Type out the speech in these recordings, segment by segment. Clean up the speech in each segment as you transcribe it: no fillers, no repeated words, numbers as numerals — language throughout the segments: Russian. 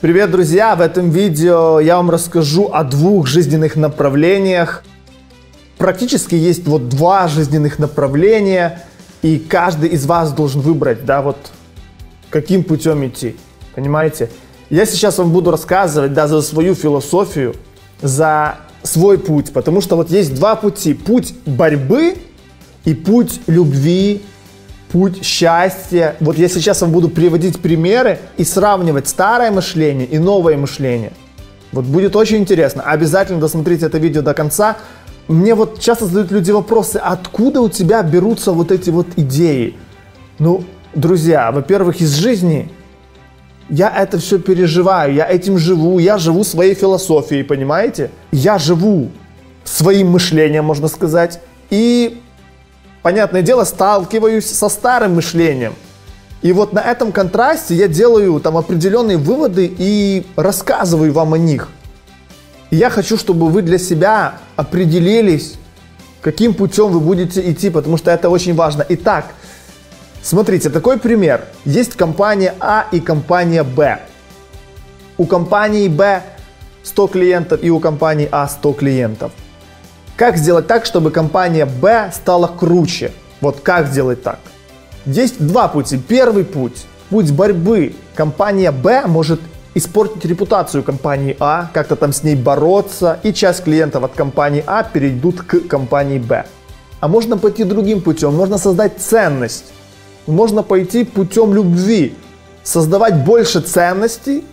Привет, друзья! В этом видео я вам расскажу о двух жизненных направлениях. Практически есть вот два жизненных направления, и каждый из вас должен выбрать, каким путем идти. Понимаете? Я сейчас вам буду рассказывать, за свою философию, за свой путь, потому что вот есть два пути. Путь борьбы и путь любви, путь счастья. Вот я сейчас вам буду приводить примеры и сравнивать старое мышление и новое мышление. Вот будет очень интересно. Обязательно досмотрите это видео до конца. Мне вот часто задают люди вопросы, откуда у тебя берутся вот эти вот идеи? Ну, друзья, во-первых, из жизни я это все переживаю, я этим живу, я живу своей философией, понимаете? Я живу своим мышлением, можно сказать, и, понятное дело, сталкиваюсь со старым мышлением. И вот на этом контрасте я делаю там определенные выводы и рассказываю вам о них. И я хочу, чтобы вы для себя определились, каким путем вы будете идти, потому что это очень важно. Итак, смотрите, такой пример. Есть компания А и компания Б. У компании Б 100 клиентов и у компании А 100 клиентов. Как сделать так, чтобы компания Б стала круче? Вот как сделать так? Есть два пути. Первый путь, путь борьбы. Компания Б может испортить репутацию компании А, как-то там с ней бороться, и часть клиентов от компании А перейдут к компании Б. А можно пойти другим путем, можно создать ценность. Можно пойти путем любви, создавать больше ценностей,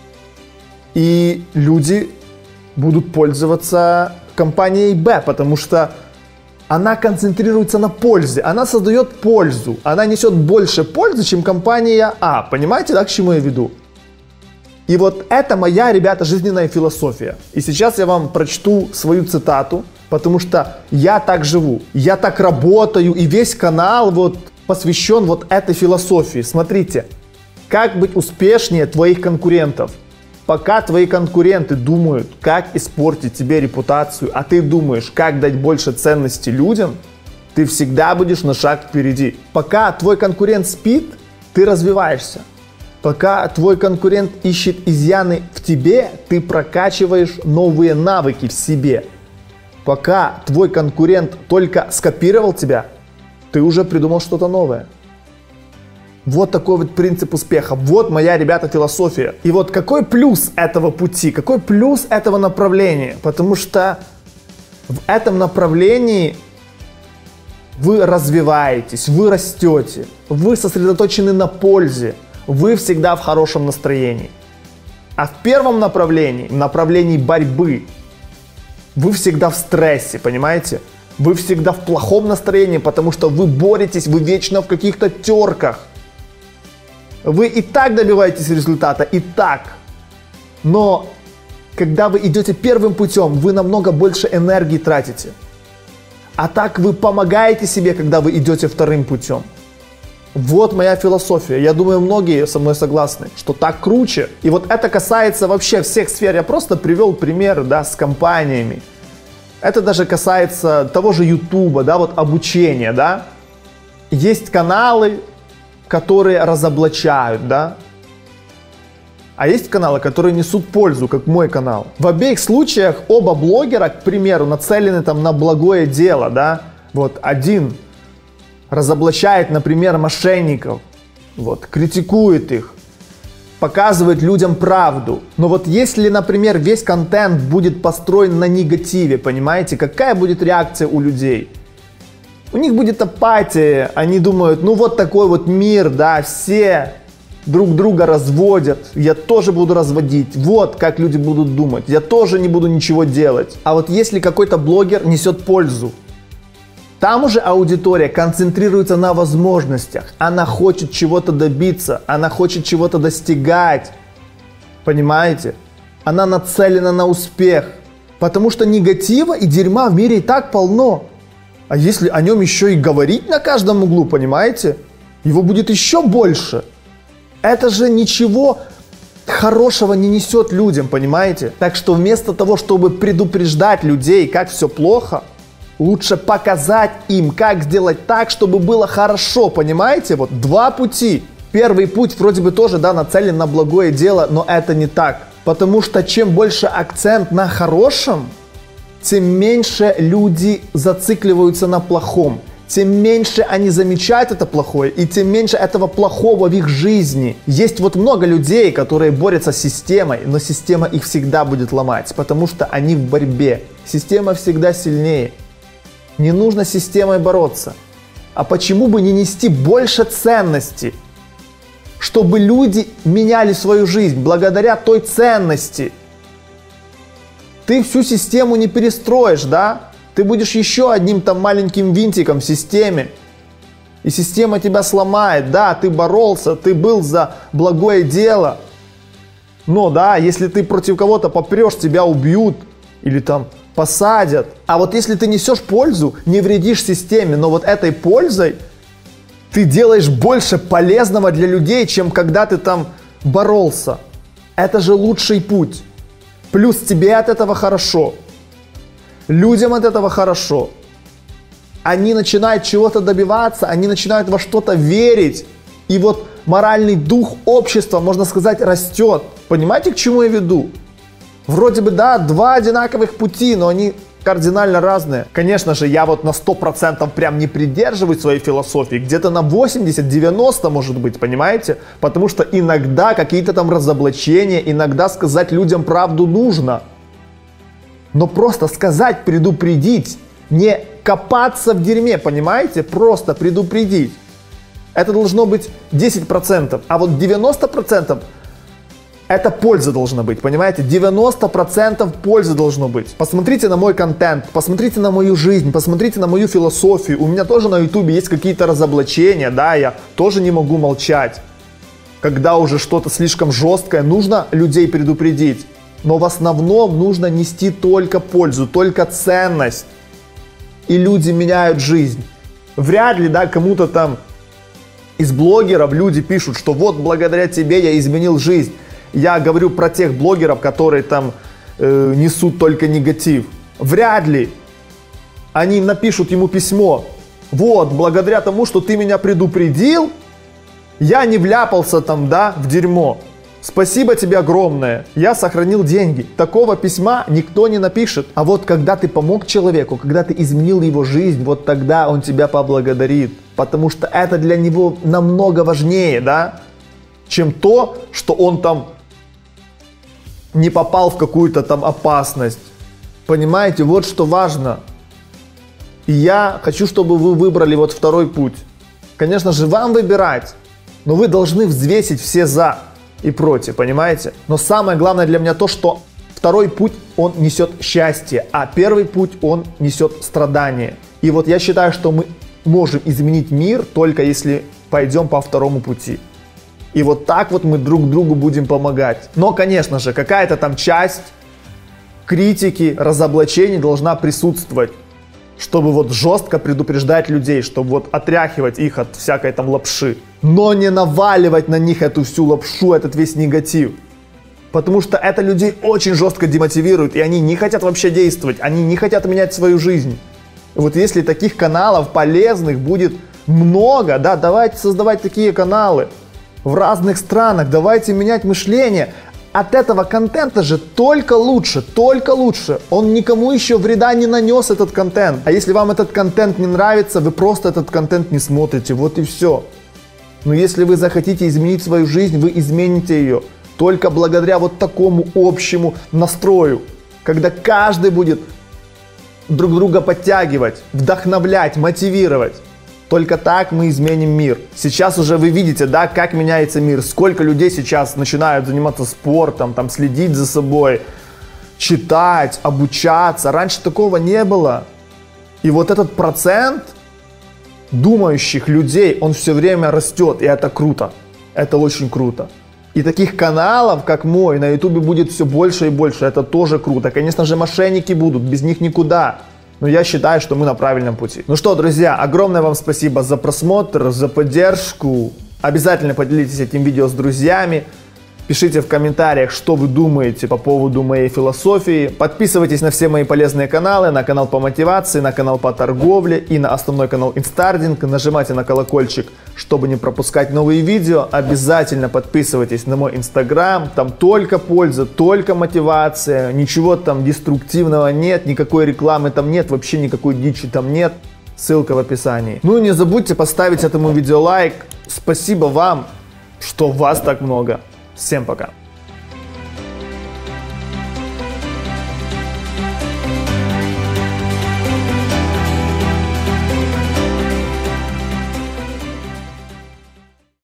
и люди будут пользоваться компанией Б, потому что она концентрируется на пользе, она создает пользу, она несет больше пользы, чем компания А. Понимаете, к чему я веду? И вот это моя, ребята, жизненная философия. И сейчас я вам прочту свою цитату, потому что я так живу, я так работаю, и весь канал посвящен этой философии. Смотрите, как быть успешнее твоих конкурентов. Пока твои конкуренты думают, как испортить тебе репутацию, а ты думаешь, как дать больше ценности людям, ты всегда будешь на шаг впереди. Пока твой конкурент спит, ты развиваешься. Пока твой конкурент ищет изъяны в тебе, ты прокачиваешь новые навыки в себе. Пока твой конкурент только скопировал тебя, ты уже придумал что-то новое. Вот такой вот принцип успеха. Вот моя, ребята, философия. И вот какой плюс этого пути, какой плюс этого направления? Потому что в этом направлении вы развиваетесь, вы растете, вы сосредоточены на пользе, вы всегда в хорошем настроении. А в первом направлении, в направлении борьбы, вы всегда в стрессе, понимаете? Вы всегда в плохом настроении, потому что вы боретесь, вы вечно в каких-то терках. Вы и так добиваетесь результата, и так. Но когда вы идете первым путем, вы намного больше энергии тратите. А так вы помогаете себе, когда вы идете вторым путем. Вот моя философия. Я думаю, многие со мной согласны, что так круче. И вот это касается вообще всех сфер. Я просто привел пример, с компаниями. Это даже касается того же YouTube, обучения, Есть каналы, которые разоблачают, А есть каналы, которые несут пользу, как мой канал. В обеих случаях оба блогера, к примеру, нацелены на благое дело, Один разоблачает, например, мошенников, критикует их, показывает людям правду. Но если, например, весь контент будет построен на негативе, понимаете, какая будет реакция у людей? У них будет апатия, они думают, такой мир, все друг друга разводят, я тоже буду разводить, вот как люди будут думать, я тоже не буду ничего делать. А если какой-то блогер несет пользу, там уже аудитория концентрируется на возможностях, она хочет чего-то добиться, она хочет чего-то достигать, понимаете? Она нацелена на успех, потому что негатива и дерьма в мире и так полно. А если о нем еще и говорить на каждом углу, понимаете, его будет еще больше. Это же ничего хорошего не несет людям, понимаете? Так что вместо того, чтобы предупреждать людей, как все плохо, лучше показать им, как сделать так, чтобы было хорошо, понимаете? Два пути. Первый путь вроде бы тоже, да, нацелен на благое дело, но это не так. Потому что чем больше акцент на хорошем, тем меньше люди зацикливаются на плохом. Тем меньше они замечают это плохое, и тем меньше этого плохого в их жизни. Есть вот много людей, которые борются с системой, но система их всегда будет ломать, потому что они в борьбе. Система всегда сильнее. Не нужно с системой бороться. А почему бы не нести больше ценностей, чтобы люди меняли свою жизнь благодаря той ценности? Ты всю систему не перестроишь, да? Ты будешь еще одним там маленьким винтиком в системе. И система тебя сломает. Да, ты боролся, ты был за благое дело. Но да, если ты против кого-то попрешь, тебя убьют или там посадят. А вот если ты несешь пользу, не вредишь системе, но вот этой пользой ты делаешь больше полезного для людей, чем когда ты там боролся. Это же лучший путь. Плюс тебе от этого хорошо. Людям от этого хорошо. Они начинают чего-то добиваться, они начинают во что-то верить. И вот моральный дух общества, можно сказать, растет. Понимаете, к чему я веду? Вроде бы, да, два одинаковых пути, но они кардинально разные. Конечно же, я вот на 100% прям не придерживаюсь своей философии. Где-то на 80-90 может быть, понимаете? Потому что иногда какие-то там разоблачения, иногда сказать людям правду нужно. Но просто сказать, предупредить, не копаться в дерьме, понимаете? Просто предупредить. Это должно быть 10%, а вот 90% это польза должна быть, понимаете? 90% пользы должно быть. Посмотрите на мой контент, посмотрите на мою жизнь, посмотрите на мою философию. У меня тоже на YouTube есть какие-то разоблачения, да, я тоже не могу молчать. Когда уже что-то слишком жесткое, нужно людей предупредить. Но в основном нужно нести только пользу, только ценность. И люди меняют жизнь. Вряд ли, да, кому-то там из блогеров люди пишут, что вот благодаря тебе я изменил жизнь. Я говорю про тех блогеров, которые там несут только негатив. Вряд ли они напишут ему письмо. Вот, благодаря тому, что ты меня предупредил, я не вляпался там, да, в дерьмо. Спасибо тебе огромное, я сохранил деньги. Такого письма никто не напишет. А вот когда ты помог человеку, когда ты изменил его жизнь, вот тогда он тебя поблагодарит. Потому что это для него намного важнее, да, чем то, что он там не попал в какую-то там опасность. Понимаете, вот что важно. И я хочу, чтобы вы выбрали вот второй путь. Конечно же, вам выбирать, но вы должны взвесить все за и против, понимаете? Но самое главное для меня то, что второй путь, он несет счастье, а первый путь, он несет страдания. И вот я считаю, что мы можем изменить мир только если пойдем по второму пути. И вот так вот мы друг другу будем помогать. Но, конечно же, какая-то там часть критики, разоблачений должна присутствовать, чтобы вот жестко предупреждать людей, чтобы вот отряхивать их от всякой там лапши. Но не наваливать на них эту всю лапшу, этот весь негатив. Потому что это людей очень жестко демотивирует, и они не хотят вообще действовать, они не хотят менять свою жизнь. И вот если таких каналов полезных будет много, да, давайте создавать такие каналы в разных странах, давайте менять мышление. От этого контента же только лучше, только лучше. Он никому еще вреда не нанес, этот контент. А если вам этот контент не нравится, вы просто этот контент не смотрите, вот и все. Но если вы захотите изменить свою жизнь, вы измените ее. Только благодаря вот такому общему настрою. Когда каждый будет друг друга подтягивать, вдохновлять, мотивировать. Только так мы изменим мир. Сейчас уже вы видите, да, как меняется мир. Сколько людей сейчас начинают заниматься спортом, там, следить за собой, читать, обучаться. Раньше такого не было. И вот этот процент думающих людей, он все время растет. И это круто. Это очень круто. И таких каналов, как мой, на YouTube будет все больше и больше. Это тоже круто. Конечно же, мошенники будут. Без них никуда. Но я считаю, что мы на правильном пути. Ну что, друзья, огромное вам спасибо за просмотр, за поддержку. Обязательно поделитесь этим видео с друзьями. Пишите в комментариях, что вы думаете по поводу моей философии. Подписывайтесь на все мои полезные каналы, на канал по мотивации, на канал по торговле и на основной канал Инстардинг. Нажимайте на колокольчик, чтобы не пропускать новые видео. Обязательно подписывайтесь на мой Инстаграм. Там только польза, только мотивация. Ничего там деструктивного нет, никакой рекламы там нет, вообще никакой дичи там нет. Ссылка в описании. Ну и не забудьте поставить этому видео лайк. Спасибо вам, что вас так много. Всем пока.